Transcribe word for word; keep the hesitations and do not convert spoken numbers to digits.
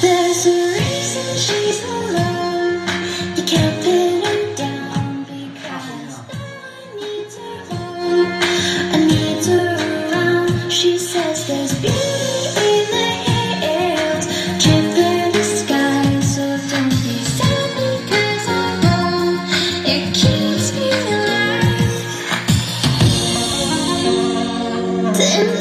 There's a reason she's alone. You can't pin her down because no one needs her home. I need her around. She says there's beauty in the hills, drip in the sky. So don't be sad because I'm gone. It keeps me alive.